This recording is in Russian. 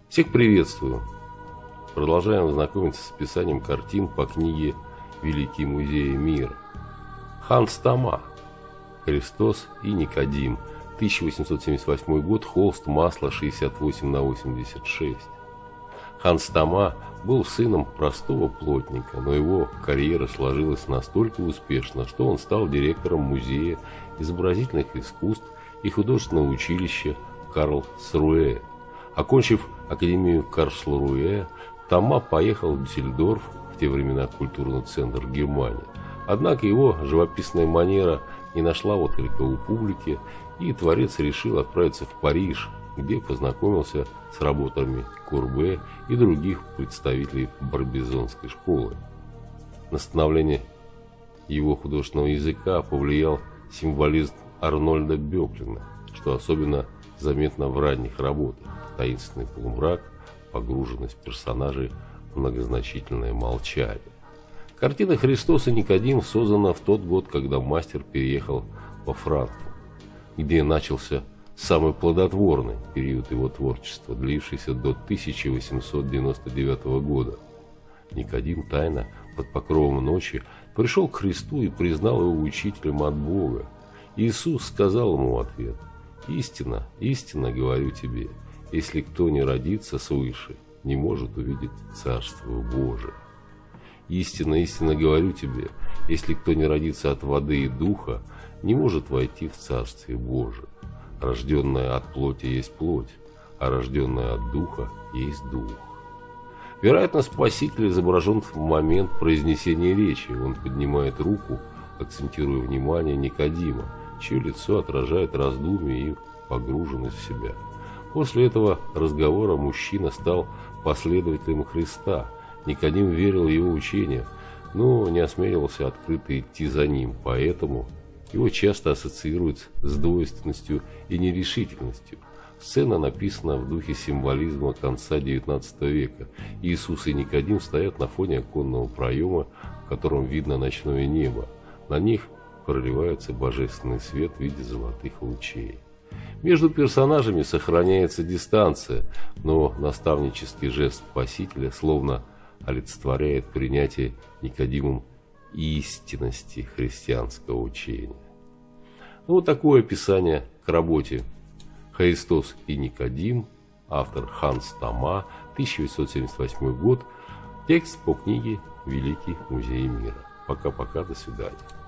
Всех приветствую! Продолжаем знакомиться с описанием картин по книге «Великие музеи мира». Ханс Тома. Христос и Никодим. 1878 год. Холст, масло 68/86. Ханс Тома был сыном простого плотника, но его карьера сложилась настолько успешно, что он стал директором музея изобразительных искусств и художественного училища Карлсруэ. Окончив Академию Карлсруэ, Тома поехал в Дюссельдорф, в те времена культурный центр Германии. Однако его живописная манера не нашла отклика у публики, и творец решил отправиться в Париж, где познакомился с работами Курбе и других представителей барбизонской школы. На становление его художественного языка повлиял символизм Арнольда Бёклина, что особенно заметно в ранних работах: таинственный полумрак, погруженность персонажей в многозначительное молчание. Картина «Христос и Никодим» создана в тот год, когда мастер переехал во Франкфурт, где начался самый плодотворный период его творчества, длившийся до 1899 года. Никодим тайно, под покровом ночи, пришел к Христу и признал его учителем от Бога. Иисус сказал ему в ответ: «Истинно, истинно говорю тебе, если кто не родится свыше, не может увидеть Царство Божие. Истинно, истинно говорю тебе, если кто не родится от воды и духа, не может войти в Царствие Божие. Рожденная от плоти есть плоть, а рожденная от духа есть дух». Вероятно, Спаситель изображен в момент произнесения речи. Он поднимает руку, акцентируя внимание Никодима, чье лицо отражает раздумье и погруженность в себя. После этого разговора мужчина стал последователем Христа. Никодим верил в его учение, но не осмеливался открыто идти за ним, поэтому его часто ассоциируют с двойственностью и нерешительностью. Сцена написана в духе символизма конца XIX века. Иисус и Никодим стоят на фоне оконного проема, в котором видно ночное небо. На них проливается божественный свет в виде золотых лучей. Между персонажами сохраняется дистанция, но наставнический жест Спасителя словно олицетворяет принятие Никодимом истинности христианского учения. Вот такое описание к работе «Христос и Никодим», автор Ханс Тома, 1878 год, текст по книге «Великие музеи мира». Пока-пока, до свидания.